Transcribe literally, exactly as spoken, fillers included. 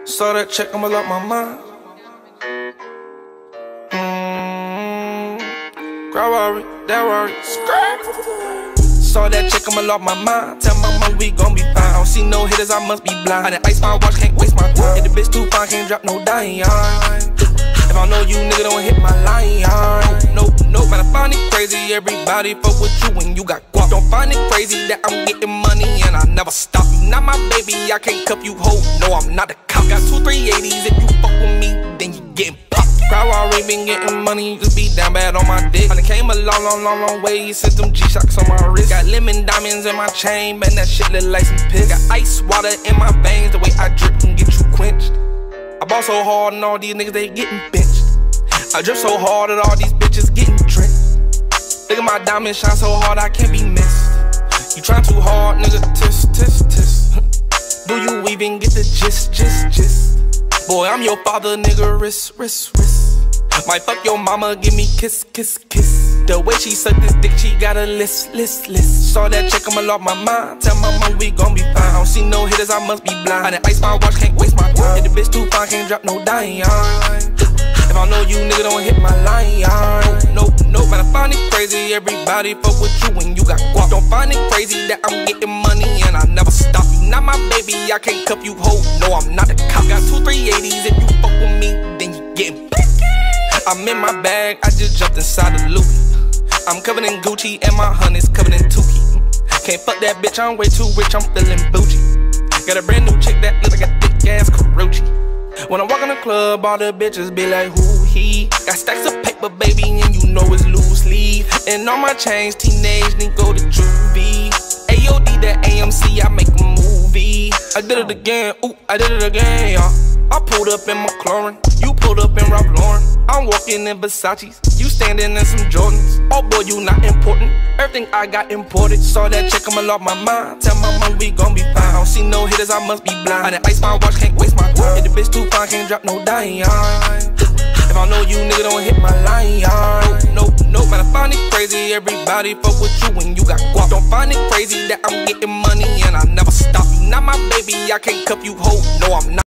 Saw that check, I'ma lock my mind. Mmm, girl worry, that worry, skirt. Saw that check, I'ma lock my mind. Tell my mom we gon' be fine. I don't see no hitters, I must be blind. I done ice my watch, can't waste my time. If the bitch too fine, can't drop no dime. If I know you, nigga, don't hit my line. Nope, nope, man, I find it crazy. Everybody fuck with you when you got guap. Don't find it crazy that I'm getting money and I never stop. You not my baby, I can't cuff you, ho. No, I'm not a cop. Got two three eighties, if you fuck with me, then you getting popped. Crowd already been getting money, you just be down bad on my dick. I done came a long, long, long, long way. Sent them G-Shocks on my wrist. Got lemon diamonds in my chain, man, that shit look like some piss. Got ice water in my veins, the way I drip can get you quenched. I ball so hard and all these niggas, they getting benched. I drip so hard that all these bitches getting drenched. Look at my diamonds shine so hard I can't be missed. You trying too hard, nigga, tis, tis, tis. Do you even get the gist, gist, gist? Boy, I'm your father, nigga, wrist, wrist, wrist. Might fuck your mama, give me kiss, kiss, kiss. The way she suck this dick, she got a list, list, list. Saw that check, I'ma lock my mind. Tell my mom we gon' be fine. I don't see no hitters, I must be blind. I done ice my watch, can't waste my time. If the bitch too fine, can't drop no dime. If I know you, nigga, don't hit my line. Nope, nope, man, I find it crazy. Everybody fuck with you when you got guap. Don't find it crazy that I'm getting money and I never stop. You not my baby, I can't cuff you, ho. No, I'm not a cop. Got two three eighties, if you fuck with me, then you getting picked. I'm in my bag, I just jumped inside the Louis. I'm covered in Gucci and my honey's covered in Tukey. Can't fuck that bitch, I'm way too rich, I'm feeling bougie. Got a brand new chick that look like a thick ass Karuchi. When I walk in the club, all the bitches be like, who he? Got stacks of paper, baby, and you know it's loose leaf. And all my chains, teenage, then go to juvie. A O D, that A M C, I make a movie. I did it again, ooh, I did it again, y'all. I pulled up in McLaren, you pulled up in Ralph Lauren. I'm walking in Versace's, you standing in some Jordans. Oh boy, you not important, everything I got imported. Saw that check, I'ma lock my mind. Tell my mom we gon' be fine. I don't see no hitters, I must be blind. I done ice my watch, can't waste my time. If the bitch too fine, can't drop no dime. If I know you, nigga, don't hit my line. Nope, nope, man, I find it crazy. Everybody fuck with you when you got guap. Don't find it crazy that I'm getting money and I never stop. You not my baby, I can't cuff you, ho. No, I'm not.